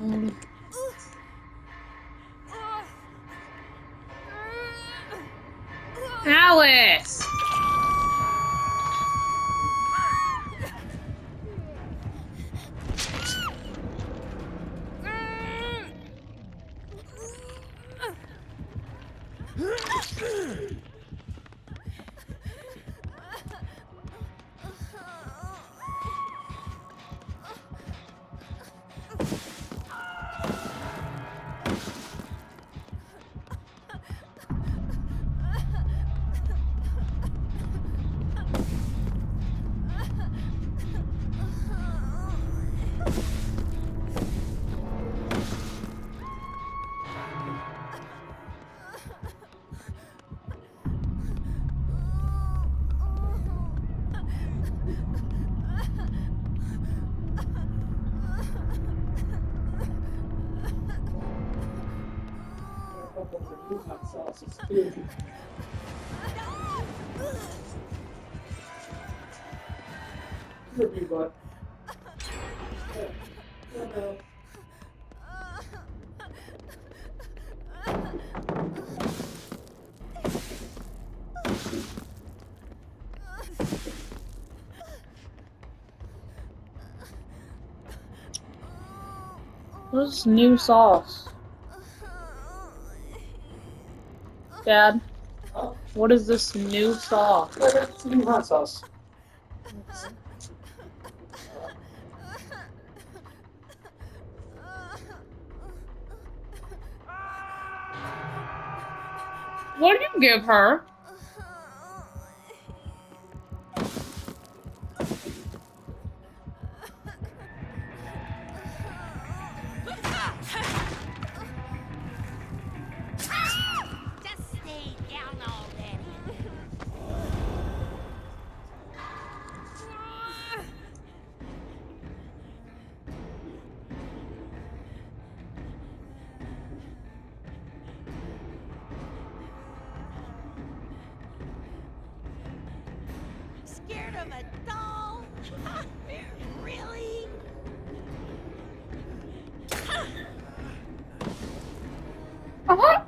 Alice! Hot sauces too. Review butt. What's new sauce? Dad, what is this new sauce? It's new hot sauce. What did you give her? Just stay down already. Scared of a doll? Really? Uh-huh.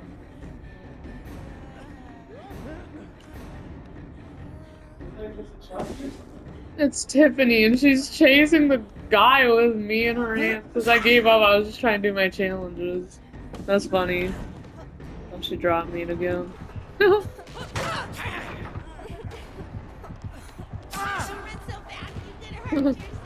It's Tiffany, and she's chasing the guy with me in her hands. Because I gave up, I was just trying to do my challenges. That's funny. Oh, she dropped me again. Run so fast you could hurt yourself.